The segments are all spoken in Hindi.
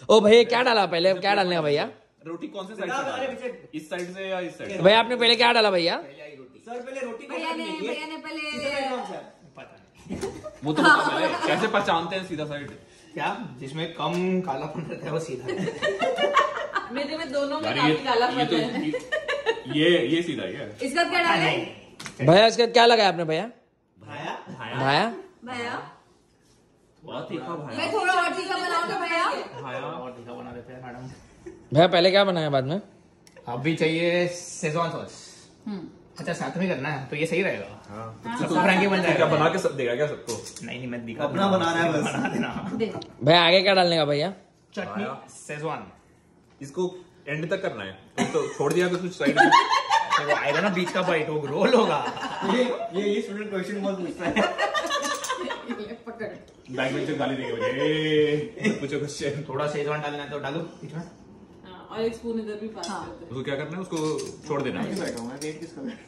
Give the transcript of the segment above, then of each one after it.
ओ भैया क्या डाला पहले, क्या डालने का भैया? रोटी कौन से साइड से? इस साइड से या इस साइड से? भैया आपने पहले क्या डाला भैया? सर पहले रोटी भैया ने पहले पता नहीं वो तो बता पहले कैसे पहचानते हैं सीधा साइड? क्या, जिसमें कम कालापन रहता है वो सीधा है। मेरे में दोनों में यार काफी काला ये तो है। ये सीधा ही है। इसका क्या डाला है? भैया इसका क्या लगाया आपने भैया? भाया भाया भैया बहुत तीखा भाया। मैं थोड़ा और तीखा बनाऊंगा भैया। भाया और तीखा बना देते हैं मैडम। भैया पहले क्या बनाया बाद में? अभी चाहिए सेजवान सॉस। अच्छा साथ में करना है तो ये सही रहेगा। हाँ। सबको फ्रैंकी बन क्या जाएगा। बना के सब देगा क्या सबको? नहीं मैं दिखा अपना बना रहा है बस। बना देना। दे भैया आगे क्या डालने का भैया? चटनी भाया। सेजवान। इसको एंड तक करना है तो छोड़ दिया तो कुछ साइड में तो वो आएगा ना बीच का बाइट, वो रोल होगा। ये स्टूडेंट क्वेश्चन बहुत पूछता है। ये पकड़। बैग में गाली देंगे मुझे पूछो क्वेश्चन। थोड़ा सेजवान डालना है तो डालो बीच में। हाँ, और एक स्पून इधर भी पास कर दे। उसको क्या करना है? उसको छोड़ देना है। बैठा हूँ मैं, वेट किसका बैठा?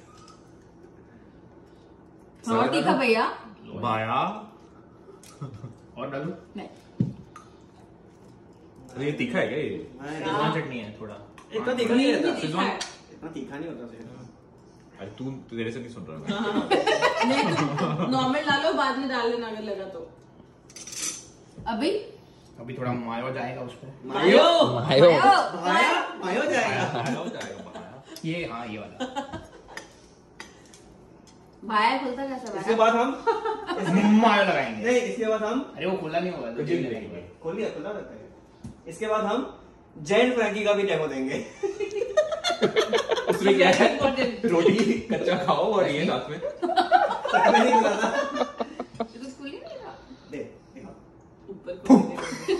और तीखा भैया? भाया और डालो। नहीं अरे ये तीखा है क्या ये? सेजवान चटनी है थोड़ा। इतना तीखा नहीं रहता। तीखा है। इतना तीखा नहीं होता सेजवान। अरे तू तेरे से नहीं सुन रहा मैं। नहीं नॉर्मल डालो, बाद में डाल लेना अगर लगा तो। अभी अभी थोड़ा मायो जाएगा उस पर। मायो मायो मायो जाएगा। हो जाएगा भाया। ये हाँ ये वाला। भाया खुलता कैसा इसके भाया? बाद हम मायो लगाएंगे। नहीं, इसके बाद हम अरे वो खुला नहीं होगा तो जिम जिम देंगे। खोल लिया, खुला रहता है। इसके बाद हम जैन फ्रैंकी का भी डेमो देंगे। उसमें क्या है? Important। रोटी कच्चा खाओ और ये साथ में। मैं नहीं खुला था। ये तो खुल ही नहीं रहा। दे दिखा। ऊपर खोल दे।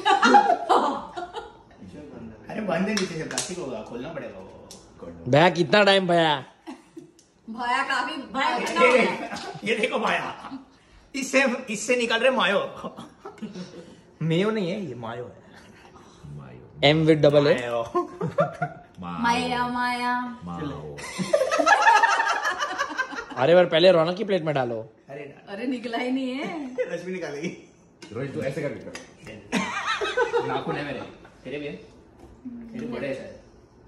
अरे बंद है नीचे से, प्लास्टिक होगा, खोलना पड़ेगा वो। भैया कितना टाइम भैया? भाया काफी भाया कितना ये हो गया? ये देखो माया, इससे निकल रहे मायो। मेयो नहीं है ये, मायो है। M with double A। मायो। माया माया। अरे बार पहले रौनक की प्लेट में डालो। अरे अरे निकला ही नहीं है। रश्मि निकालेगी। रोहित तू ऐसे करके कर। नाखून है मेरे, तेरे भी है? तेरे बड़े हैं शायद।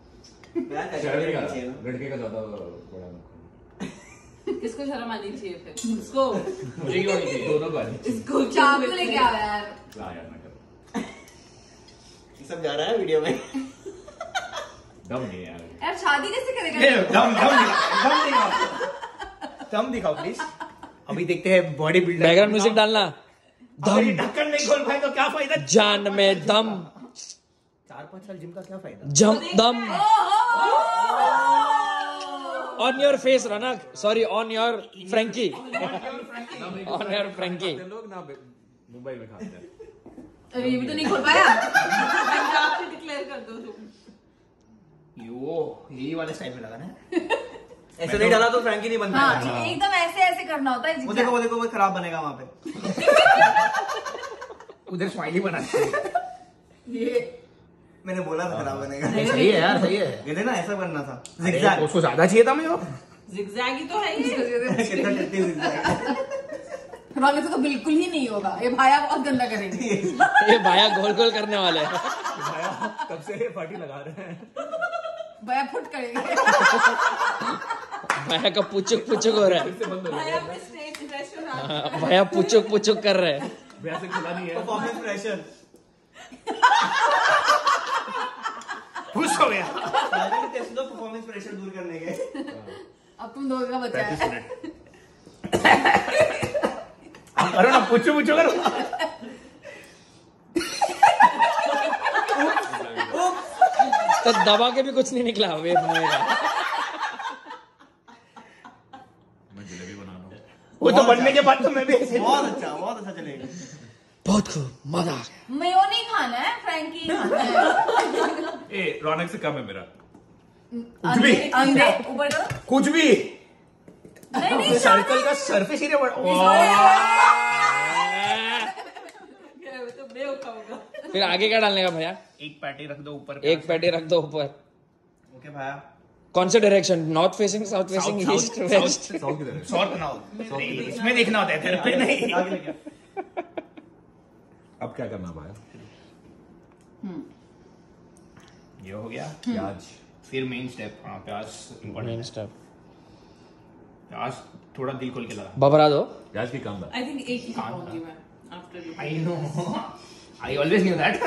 लड़के का ज्यादा बड़ा किसको शर्म आनी चाहिए फिर? इसको मुझे क्यों नहीं चाहिए? दोनों का है। इसको चाकू लेके आओ यार। ला यार मैं कर। ये सब जा रहा है वीडियो में। दम नहीं है यार। यार शादी कैसे ये करेगा? दम दिखाओ प्लीज। अभी देखते हैं बॉडी बिल्डर। बैकग्राउंड म्यूजिक डालना। दम ढक्कन नहीं खोल पाए तो क्या फायदा? जान में दम, 4-5 साल जिम का क्या फायदा? जम दम। On your face Raunak, sorry on your Frankie, on your Frankie. लोग ना मुंबई में खाते हैं। अरे ये भी तो नहीं खोल पाया। पंजाब से डिक्लेयर कर दो तुम। यही वाले स्टाइल में लगा ना। ऐसे नहीं डाला तो फ्रैंकी नहीं बनता। हाँ एकदम ऐसे ऐसे करना होता है। वो देखो वो खराब बनेगा वहां पे। उधर स्माइली बना दे। ये मैंने बोला था खराब बनेगा। सही है यार, सही है। ये ना ऐसा बनना था। अरे, जिगजैग। उसको ज्यादा चाहिए था मैं। जिगजैग ही तो है ये। कितना टेस्टी जिगजैग। रौनक से तो बिल्कुल ही नहीं होगा। ये भाया बहुत गंदा करेंगे। ये भाया गोल गोल करने वाले हैं। भाया कब से पार्टी लगा रहे हैं। भाया फुट करेंगे। भाया का पुचुक पुचुक हो रहा है। फिर से बंद हो भाया गया। अपने स्टेज प्रेशर आ भाया पुचुक पुचुक कर रहे हैं। भैया से खुला नहीं है। Performance pressure. खुश हो गया। टेस्ट दो परफॉर्मेंस प्रेशर दूर करने के। अब तुम दोनों का बचा है। 35 मिनट। करो ना, पूछो करो। तो दबा के भी कुछ नहीं निकला वेब मुंह का। मैं जलेबी बना रहा हूँ। वो तो बनने के बाद तो मैं भी ऐसे। बहुत अच्छा चलेगा। बहुत खूब, मजा आ गया। मेयो नहीं खाना है, फ्रैंकी खाना है। ए रौनक से कम है मेरा। भी। अंधे ऊपर करो। कुछ भी नहीं सर्कल का सरफेस एरिया बड़ा। तो बेवकूफ होगा। फिर आगे क्या डालने का भैया? एक पैटी रख दो ऊपर। एक पैटी रख दो ऊपर। ओके भाया। कौन से direction? North facing, south facing, east west? South की तरफ। शॉर्ट बनाओ। इसमें देखना होता है, तेरे पे नहीं। आगे लेके अब क्या करना भाया? ये हो गया प्याज फिर मेन स्टेप। हाँ प्याज मेन इम्पोर्टेंट। स्टेप प्याज थोड़ा दिल खोल के लगा। बबरा दो। प्याज की काम था। आई थिंक एक ही खाऊंगी मैं after I know, I always knew that.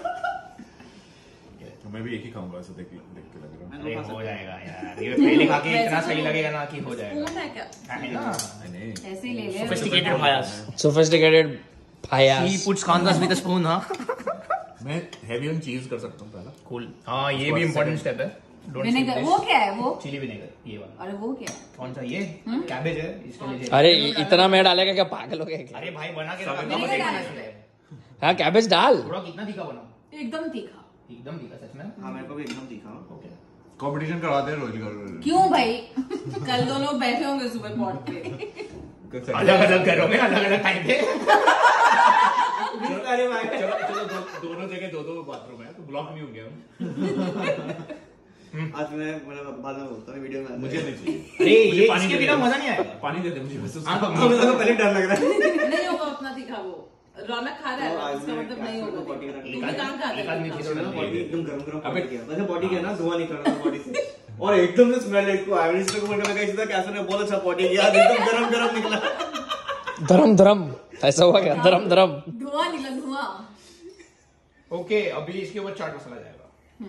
तो मैं भी एक ही खाऊंगा ऐसा देख के लग रहा अरे हो जाएगा यार, ये पहले खा के इतना सही लगेगा ना कि हो जाएगा। स्पून है क्या? है ना, है। नहीं ऐसे ही ले ले। सोफिस्टिकेटेड भायास। सोफिस्टिकेटेड He भायास। puts कांदास with a spoon, हाँ। मैं हेवी ऑन चीज कर सकता हूँ पहला। Cool। हाँ ये भी इम्पोर्टेंट स्टेप है। विनेगर वो क्या है वो? चिली विनेगर ये वाला। अरे वो क्या है? कौन सा ये? कैबेज है इसके लिए। अरे इतना मैं डालेगा क्या, पागल हो गया क्या? अरे भाई बना के रखा विनेगर डाल था। दे। हाँ कैबेज डाल। थोड़ा कितना तीखा बना? एकदम तीखा। एकदम तीखा सच में। हाँ मेरे को भी एकदम तीखा। ओके। कंपटीशन करवाते हैं रोहित का। क्यों भाई? कल दोनों बैठे होंगे सुबह पॉट पे। अलग अलग घरों में अलग अलग टाइम पे। अरे भाई चलो दोनों जगह दो बाथरूम है तो ब्लॉक नहीं होंगे हम। आज मैं बाद में बोलता हूँ वीडियो में। मुझे नहीं चाहिए। अरे मुझे ये पानी इसके दे बिना दे। मजा नहीं आएगा। पानी दे दे मुझे बस। हमें तो पहले डर लग रहा है। नहीं होगा उतना तीखा वो। रौनक खा रहा है ना, इसका मतलब नहीं होगा। तुमने कहाँ खा एक आदमी था? थी तो बॉडी एकदम गरम गरम अबे बॉडी किया। वैसे बॉडी किया ना, धुआं निकल रहा था बॉडी से और एकदम से स्मेल इसको आइवनिस्ट को बोलने लगा इसका कैसे ने बहुत अच्छा बॉडी किया, एकदम गरम गरम निकला। धर्म धर्म ऐसा हुआ क्या? धर्म धर्म। धुआं निकला धुआं। ओके अभी इसके ऊपर चाट मसाला जाएगा।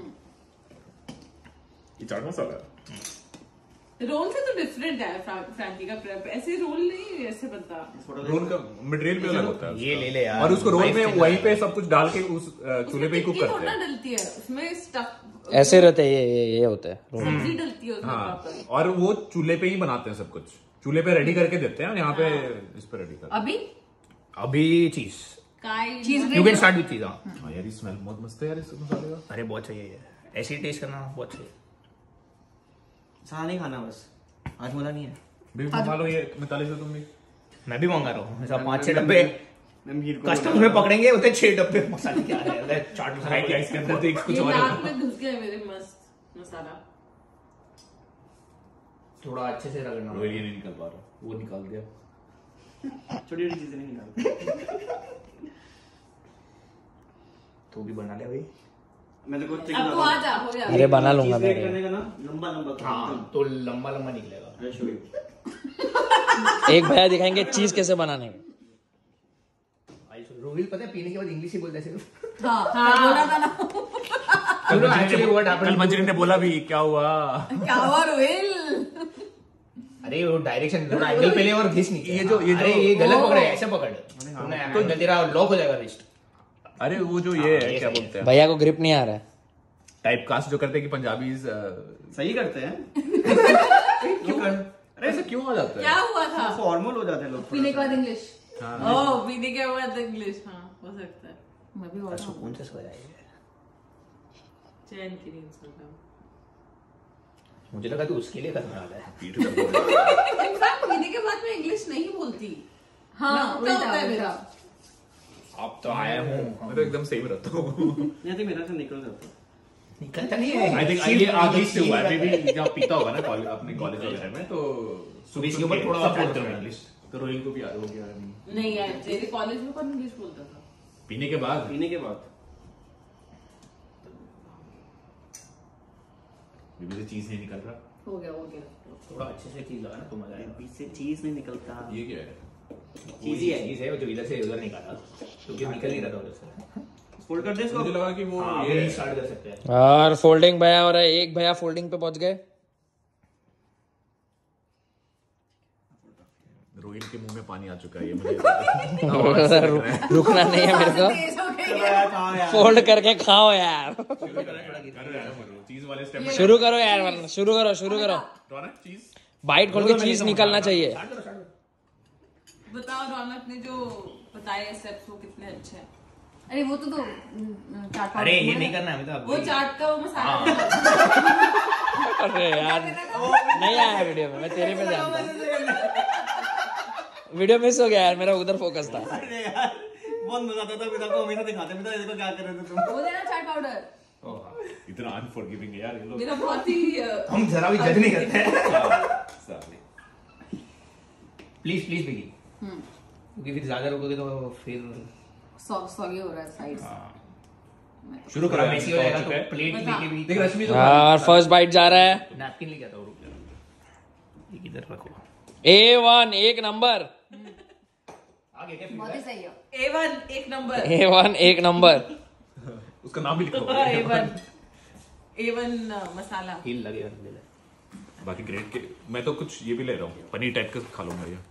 ये चाट मसाला है। रोल से तो डिफरेंट है फ्रैंकी का प्रेप। ऐसे रोल नहीं ऐसे बनता। रोल का मटेरियल भी अलग होता है ये ले ले यार। और उसको रोल में वहीं पे सब कुछ डाल के उस चूल्हे पे ही कुक टिक्की करते थोड़ा हैं। डलती है उसमें, स्टफ ऐसे रहते हैं, ये होते हैं। सब्जी डलती है उसमें हाँ proper। और वो चूल्हे पे ही बनाते हैं सब कुछ। चूल्हे पे रेडी करके देते हैं और यहाँ पे इस पे रेडी करते अभी अभी चीज चीज यू कैन स्टार्ट विद चीज। हाँ हैं। हाँ यार ये स्मेल बहुत मस्त है यार इस मसाले का। अरे बहुत चाहिए ये, ऐसे ही टेस्ट करना बहुत चाहिए। सारा नहीं खाना बस, आज मजा नहीं है। भी खा लो ये मिताली से तुम भी। मैं भी मंगा रहा हूँ ऐसा 5-6 डब्बे। मैं मीर को कस्टमर में पकड़ेंगे उतने 6 डब्बे मसाले क्या है चाट मसाला क्या इसके अंदर तो कुछ ये और नाक है। में घुस गया मेरे मस्त मसाला। थोड़ा अच्छे से रगड़ना। रोहित ये नहीं निकल पा रहा, वो निकाल दिया। छोटी छोटी चीजें नहीं निकालता। तू भी बना ले भाई। मैं तो कुछ अब तो आ जा, हो गया। अरे बना लूंगा मैं। करने का ना लंबा लंबा हाँ तो लंबा लंबा निकलेगा। अरे शो यू। एक भैया दिखाएंगे चीज कैसे बनाने का। रोहिल पता है पीने के बाद इंग्लिश ही बोलता है सिर्फ। हाँ बोला था ना। एक्चुअली व्हाट कल मंजरी ने बोला भी क्या हुआ। क्या हुआ रोहिल? अरे वो डायरेक्शन थोड़ा एंगल पहले और घिस नहीं ये जो अरे ये गलत पकड़े ऐसे पकड़ तूने तो तेरा लॉक हो जाएगा रिस्ट। अरे वो जो ये है ये क्या सही बोलते हैं भैया को ग्रिप नहीं आ रहा है। टाइप कास्ट जो करते हैं कि पंजाबी सही करते हैं। क्यों अरे ऐसा क्यों आ जाता क्या है। हुआ था? फॉर्मल हो जाते हैं लोग। पीने के बाद इंग्लिश। ओह पीने के बाद इंग्लिश। हाँ हो सकता है। मैं भी बोल सुकून से सो जाएगी। चैन की नींद सोता हूँ। मुझे लगा तू उसके लिए करने वाला है। पीठ दर्द हो रहा है। इनफैक्ट पीने के बाद मैं इंग्लिश नहीं बोलती। हाँ उल्टा होता है मेरा। अब तो आया हूँ मैं तो एकदम सही रहता हूँ। नहीं तो मेरा से निकल जाता। निकलता नहीं है। आई थिंक ये आदत से हुआ है। मे बी जहाँ पीता होगा ना कॉलेज अपने कॉलेज वगैरह में तो सुबह इसके ऊपर थोड़ा सब और बोलते हैं करना। इंग्लिश। तो रोहिल को भी याद हो गया नहीं यार मेरे कॉलेज में कौन इंग्लिश बोलता था? पीने के बाद। पीने के बाद बीबी से चीज नहीं निकल रहा। हो गया हो गया। थोड़ा अच्छे से चीज लगा ना तो मजा आएगा। बीच से चीज नहीं निकलता। ये क्या है। चीज ही है चीज है जो इधर से उधर निकाला क्योंकि निकल नहीं रहा था उधर से। फोल्ड कर दे इसको। मुझे लगा कि वो हाँ ये ये स्टार्ट कर सकते हैं। और फोल्डिंग भैया हो रहा है। एक भैया फोल्डिंग पे पहुंच गए। रोहिल के मुंह में पानी आ चुका है ये मुझे रुकना नहीं है मेरे को। तेज हो गई चलो है। यार कहाँ यार। फोल्ड करके खाओ यार। चीज वाले स्टेप शुरू करो यार, वरना शुरू करो चीज बाइट खोल के चीज निकलना चाहिए। बताओ रौनक ने जो बताए स्टेप्स वो कितने अच्छे हैं। अरे वो तो चाट अरे ये नहीं करना है मतलब वो चाट का वो मसाला अरे यार नहीं आया वीडियो में, मैं तेरे पे ध्यान था। वीडियो मिस हो गया यार, मेरा उधर फोकस था। अरे यार बहुत मजा आता था। पिता को हमेशा दिखाते पिता देखो क्या कर रहे थे तुम। वो देना चाट पाउडर। इतना अनफॉरगिविंग है यार ये लोग। मेरा बहुत ही हम जरा भी जज नहीं करते हैं। Sorry. प्लीज प्लीज बिगी क्योंकि फिर ज्यादा रुकोगे तो फिर सॉगी हो रहा है साइड से। शुरू थोड़ा करो मेसी हो जाएगा तो प्लेट लेके भी देख रश्मि तो यार फर्स्ट बाइट जा रहा है। नैपकिन लेके आता हूँ, रुक जा, ये इधर रखो। A1 एक नंबर, आगे क्या बहुत ही सही है। A1 एक नंबर। A1 एक नंबर। उसका नाम भी लिखो। A1 मसाला। हिल लगेगा ले ले। बाकी ग्रेट के मैं तो कुछ ये भी ले रहा हूँ, पनीर टाइप का खा लूंगा ये।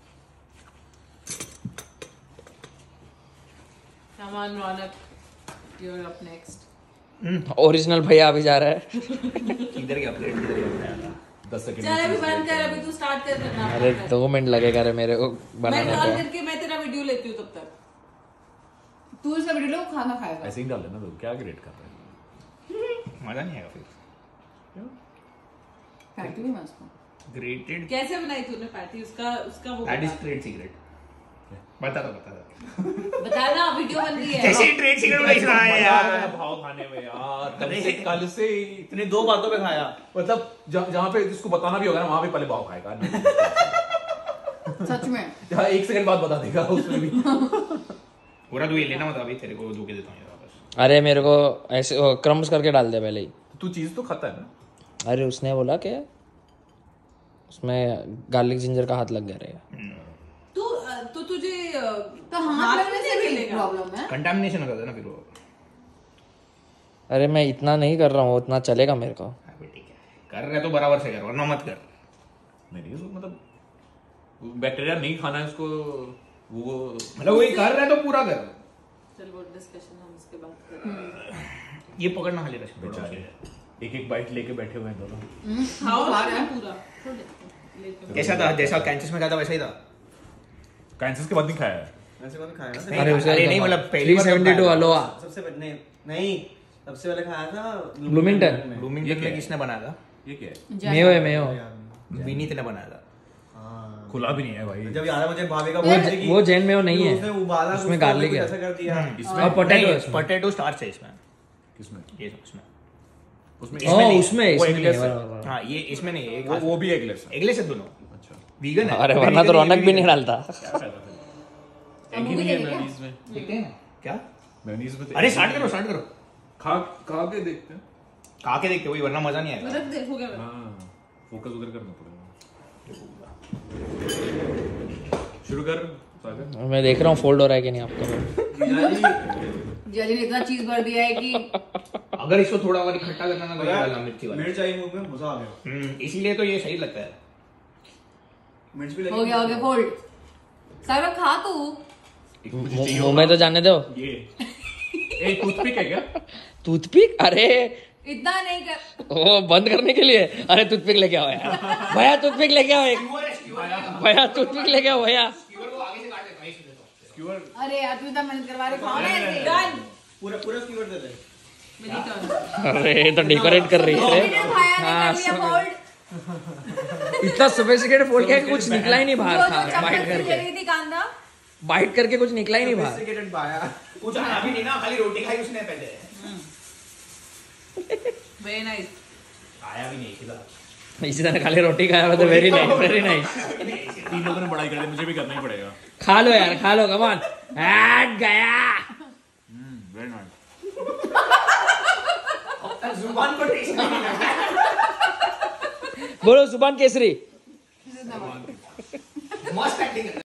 सामान रौनक, you're up next। ओरिजिनल भैया अभी जा रहा है। किधर गया प्लेट, किधर गया? 10 सेकंड चल अभी बंद कर, अभी तू स्टार्ट कर करना। अरे 2 मिनट लगेगा रे मेरे को मैं बनाने कॉल को। करके मैं तेरा वीडियो लेती हूँ तब तक। तू इसका वीडियो लो, खाना खाएगा। ऐसे ही डाल लेना तो क्या ग्रेट कर रहा है। मजा नहीं आएगा फिर। फेंक दूंगी मैं उसको। ग्रेटेड कैसे बनाई तूने पैटी? उसका वो दैट इज बता। Trade secret. बता दो बता ना, वीडियो बन रही है। कैसे ट्रेड सीक्रेट नहीं रहा है यार। भाव खाने में यार कल से इतनी 2 बातों पे खाया। मतलब जहाँ पे जिसको बताना भी होगा ना वहां पे पहले भाव खाएगा। सच में। जहाँ 1 सेकंड बाद बता देगा उसमें भी। पूरा तू ये लेना मत, अभी तेरे को धोके देता हूँ ये वापस। अरे मेरे को ऐसे क्रम्स करके डाल दे पहले ही। तू चीज तो खाता है ना। अरे उसने बोला कि उसमें गार्लिक जिंजर का हाथ लग गया रहेगा। तो तुझे तो हाथ लगने से भी प्रॉब्लम है। कंटामिनेशन हो जाता है ना फिर वो। अरे मैं इतना नहीं कर रहा हूँ, उतना चलेगा मेरे को। हाँ, ठीक है, कर रहे तो बराबर से कर, वरना मत कर। नहीं तो मतलब बैक्टीरिया नहीं खाना है उसको, वो मतलब वही कर रहे तो पूरा कर। चल वो डिस्कशन हम उसके बाद करेंगे। ये पकड़ना खाली रश्मि। बेचारे एक बैठ लेके बैठे हुए हैं दोनों। खाओ ना पूरा। कैसा था? जैसा कैंचस में खाया था वैसा ही था। कैंसर के बाद नहीं खाया है। ऐसे कौन खाया ना? अरे उसे नहीं मतलब पहली बार 372 अलोआ सबसे पहले नहीं, सबसे पहले खाया था ब्लूमिंगटन। ब्लूमिंगटन में किसने बनाया था? ये क्या है? मेयो है मेयो। विनीत ने बनाया था। हाँ। खुला भी नहीं है भाई। जब याद है मुझे भाभी का वो जैन मेयो नहीं है, उसने उबाला, उसमें गार्लिक है। ऐसा कर दिया। और पोटैटो है पोटैटो स्टार्च है इसमें। किसमें? ये उसमें उसमें ओ उसमें वो इसमें एगलेस नहीं है। है। हाँ ये इसमें नहीं है, वो भी एगलेस है। एगलेस है दोनों। अच्छा वीगन है। अरे वरना तो रौनक भी नहीं डालता। क्या फायदा फिर? हम मूवी देखेंगे क्या? मेयोनीज में देखते हैं क्या? मेयोनीज में तो अरे स्टार्ट करो खा के देखते हैं। खा के देखते, वही वरना मजा नहीं आएगा। मतलब देखोगे हाँ फोकस उधर करना पड़ेगा। शुरू कर सागर। मैं देख रहा हूँ फोल्ड हो रहा है कि नहीं आपका। जिया जी ने इतना चीज भर दिया है कि अगर इसको थोड़ा और इकट्ठा करना ना तो ये डालना मिर्ची वाला। मिर्च आई मुंह में, मजा आ गया। इसीलिए तो ये सही लगता है। मिर्च भी हो गया फोल्ड। सारा खा तू। मुंह में तो जाने दो। ये एक टूथपिक है क्या? टूथपिक? अरे इतना नहीं कर। वो बंद करने के लिए। अरे टूथपिक लेके आओ यार भैया, टूथपिक लेके आओ एक। भैया टूथपिक लेके आओ भैया। अरे यार तू इतना मेहनत करवा रही, खाओ ना ऐसे। पूरा स्क्यूअर दे दे। मेरी टर्न। अरे ये तो डेकोरेट कर रही है। मैंने खाया नहीं, कर लिया फोल्ड। इतना सोफिस्टिकेटेड फोल्ड किया कि कुछ निकला ही नहीं बाहर जो था। चम्मच बाइट से ले करके रही थी कांदा। बाइट करके कुछ निकला ही नहीं बाहर। Sophisticated बाया। कुछ आया भी नहीं ना, खाली रोटी खाई उसने पहले। Very nice. आया भी नहीं सीधा। इसी तरह खाली रोटी खाया हुआ तो वेरी नाइस, वेरी नाइस। 3 लोगों ने पढ़ाई कर दी, मुझे भी करना ही पड़ेगा। खा लो यार, खा लो, कम ऑन। हट गया। Very nice. जुबान को टेस्ट नहीं लगा। बोलो जुबान केसरी। मस्त एक्टिंग